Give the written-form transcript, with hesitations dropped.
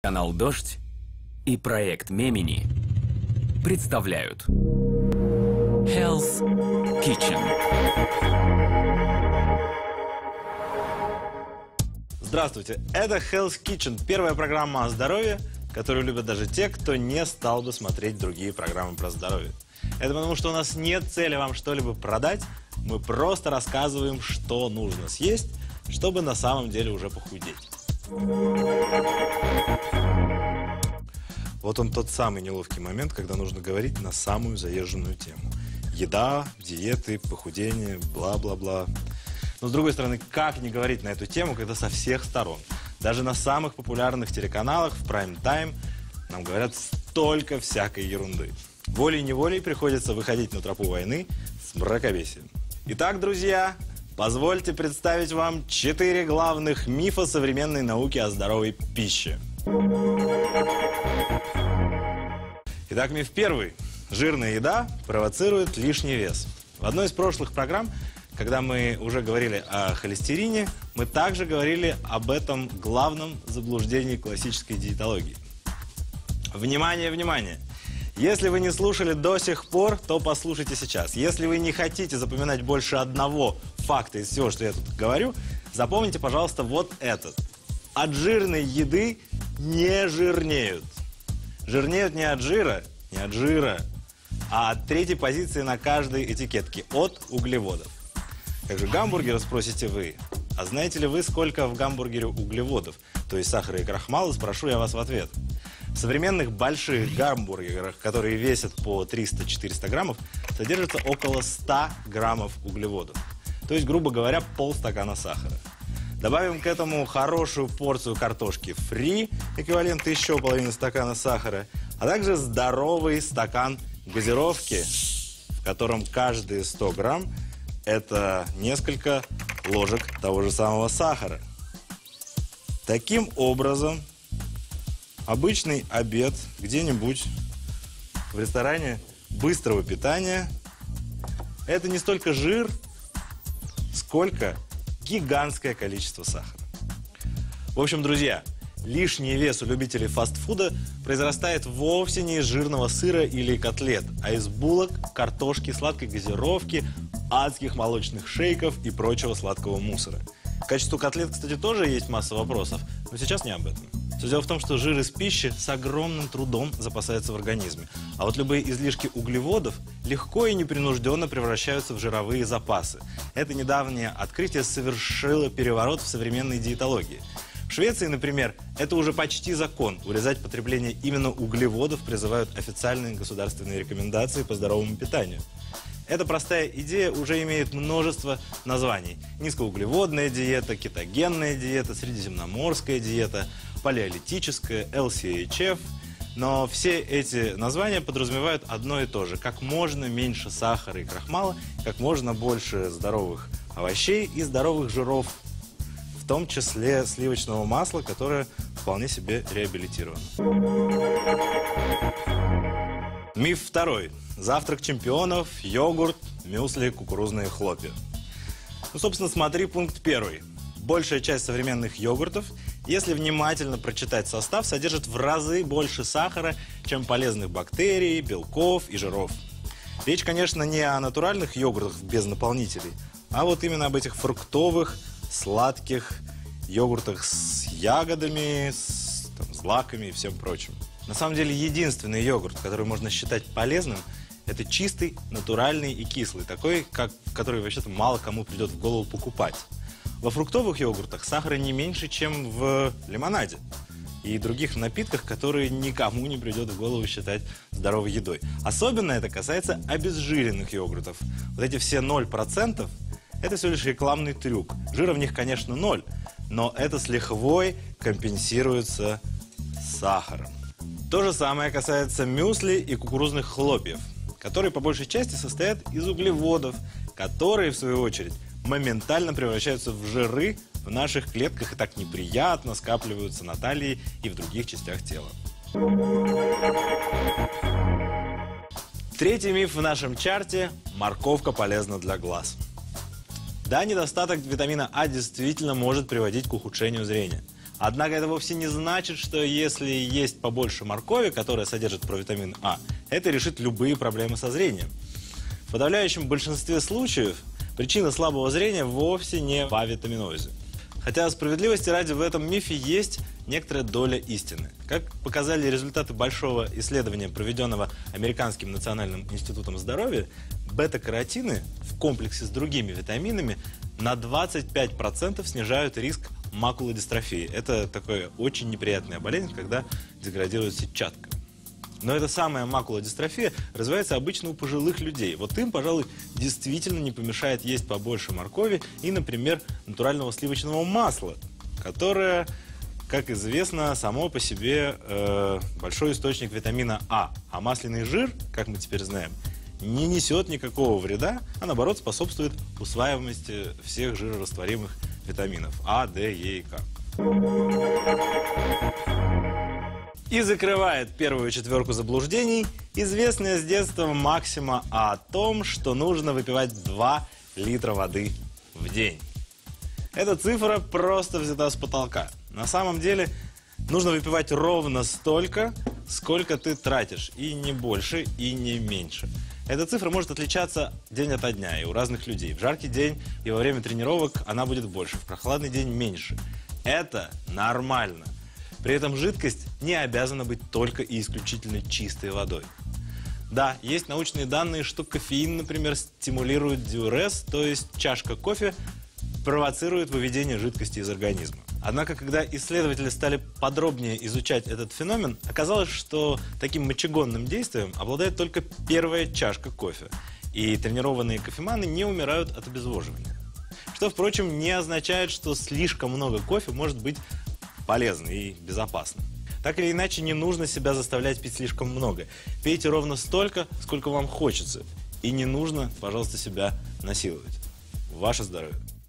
Канал «Дождь» и проект Мемини представляют Hell's Kitchen. Здравствуйте, это Hell's Kitchen, первая программа о здоровье, которую любят даже те, кто не стал бы смотреть другие программы про здоровье. Это потому, что у нас нет цели вам что-либо продать, мы просто рассказываем, что нужно съесть, чтобы на самом деле уже похудеть. Вот он тот самый неловкий момент, когда нужно говорить на самую заезженную тему. Еда, диеты, похудение, бла-бла-бла. Но с другой стороны, как не говорить на эту тему, когда со всех сторон? Даже на самых популярных телеканалах в прайм-тайм нам говорят столько всякой ерунды. Волей-неволей приходится выходить на тропу войны с мракобесием. Итак, друзья, позвольте представить вам 4 главных мифа современной науки о здоровой пище. Итак, миф первый. Жирная еда провоцирует лишний вес. В одной из прошлых программ, когда мы уже говорили о холестерине, мы также говорили об этом главном заблуждении классической диетологии. Внимание, внимание! Если вы не слушали до сих пор, то послушайте сейчас. Если вы не хотите запоминать больше одного факта из всего, что я тут говорю, запомните, пожалуйста, вот этот. От жирной еды не жирнеют. Жирнеют не от жира, а от третьей позиции на каждой этикетке, от углеводов. Как же гамбургер, спросите вы. А знаете ли вы, сколько в гамбургере углеводов, то есть сахара и крахмала, спрошу я вас в ответ. В современных больших гамбургерах, которые весят по 300-400 граммов, содержится около 100 граммов углеводов. То есть, грубо говоря, полстакана сахара. Добавим к этому хорошую порцию картошки фри, эквивалент еще половины стакана сахара, а также здоровый стакан газировки, в котором каждые 100 грамм это несколько ложек того же самого сахара. Таким образом, обычный обед где-нибудь в ресторане быстрого питания – это не столько жир, сколько гигантское количество сахара. В общем, друзья, лишний вес у любителей фастфуда произрастает вовсе не из жирного сыра или котлет, а из булок, картошки, сладкой газировки, адских молочных шейков и прочего сладкого мусора. К качеству котлет, кстати, тоже есть масса вопросов, но сейчас не об этом. Все дело в том, что жир из пищи с огромным трудом запасается в организме, а вот любые излишки углеводов легко и непринужденно превращаются в жировые запасы. Это недавнее открытие совершило переворот в современной диетологии. В Швеции, например, это уже почти закон. Урезать потребление именно углеводов призывают официальные государственные рекомендации по здоровому питанию. Эта простая идея уже имеет множество названий. Низкоуглеводная диета, кетогенная диета, средиземноморская диета, палеолитическая, LCHF. Но все эти названия подразумевают одно и то же. Как можно меньше сахара и крахмала, как можно больше здоровых овощей и здоровых жиров. В том числе сливочного масла, которое вполне себе реабилитировано. Миф второй. Завтрак чемпионов, йогурт, мюсли, кукурузные хлопья. Ну, собственно, смотри пункт первый. Большая часть современных йогуртов, если внимательно прочитать состав, содержит в разы больше сахара, чем полезных бактерий, белков и жиров. Речь, конечно, не о натуральных йогуртах без наполнителей, а вот именно об этих фруктовых, сладких йогуртах с ягодами, с злаками и всем прочим. На самом деле, единственный йогурт, который можно считать полезным, это чистый, натуральный и кислый, такой, который вообще-то мало кому придет в голову покупать. Во фруктовых йогуртах сахара не меньше, чем в лимонаде и других напитках, которые никому не придет в голову считать здоровой едой. Особенно это касается обезжиренных йогуртов. Вот эти все 0% – это всего лишь рекламный трюк. Жира в них, конечно, 0, но это с лихвой компенсируется сахаром. То же самое касается мюсли и кукурузных хлопьев, которые по большей части состоят из углеводов, которые, в свою очередь, моментально превращаются в жиры в наших клетках и так неприятно скапливаются на талии и в других частях тела. Третий миф в нашем чарте – морковка полезна для глаз. Да, недостаток витамина А действительно может приводить к ухудшению зрения. Однако это вовсе не значит, что если есть побольше моркови, которая содержит провитамин А, это решит любые проблемы со зрением. В подавляющем большинстве случаев причина слабого зрения вовсе не в авитаминозе. Хотя справедливости ради в этом мифе есть некоторая доля истины. Как показали результаты большого исследования, проведенного Американским национальным институтом здоровья, бета-каротины в комплексе с другими витаминами на 25% снижают риск макулодистрофии. Это такая очень неприятная болезнь, когда деградирует сетчатка. Но эта самая макулодистрофия развивается обычно у пожилых людей. Вот им, пожалуй, действительно не помешает есть побольше моркови и, например, натурального сливочного масла, которое, как известно, само по себе большой источник витамина А. А масляный жир, как мы теперь знаем, не несет никакого вреда, а наоборот способствует усваиваемости всех жирорастворимых витаминов А, Д, Е и К. И закрывает первую четверку заблуждений известная с детства максима о том, что нужно выпивать 2 литра воды в день. Эта цифра просто взята с потолка. На самом деле нужно выпивать ровно столько, сколько ты тратишь, и не больше, и не меньше. Эта цифра может отличаться день ото дня и у разных людей. В жаркий день и во время тренировок она будет больше, в прохладный день меньше. Это нормально. При этом жидкость не обязана быть только и исключительно чистой водой. Да, есть научные данные, что кофеин, например, стимулирует диурез, то есть чашка кофе провоцирует выведение жидкости из организма. Однако, когда исследователи стали подробнее изучать этот феномен, оказалось, что таким мочегонным действием обладает только первая чашка кофе. И тренированные кофеманы не умирают от обезвоживания. Что, впрочем, не означает, что слишком много кофе может быть полезно и безопасно. Так или иначе, не нужно себя заставлять пить слишком много. Пейте ровно столько, сколько вам хочется. И не нужно, пожалуйста, себя насиловать. Ваше здоровье!